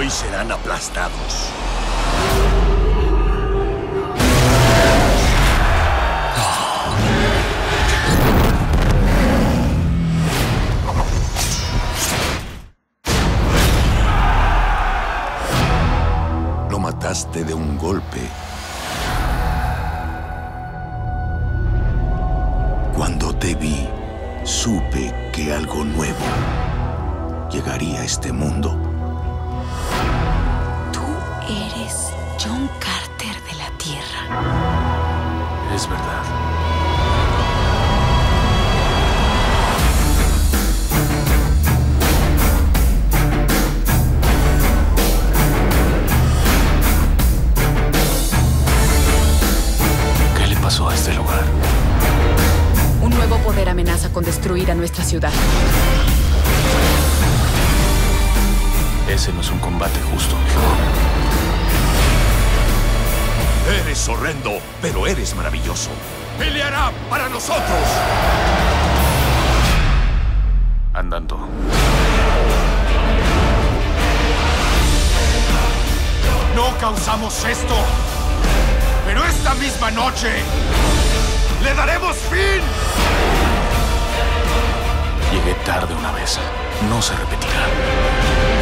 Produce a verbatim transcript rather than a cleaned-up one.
Hoy serán aplastados. Lo mataste de un golpe. Cuando te vi, supe que algo nuevo llegaría a este mundo. Tú eres John Carter de la Tierra. Es verdad. ¿Qué le pasó a este lugar? Un nuevo poder amenaza con destruir a nuestra ciudad. Ese no es un combate justo. Eres horrendo, pero eres maravilloso. ¡Peleará para nosotros! Andando. No causamos esto, pero esta misma noche ¡le daremos fin! Llegué tarde una vez. No se repetirá.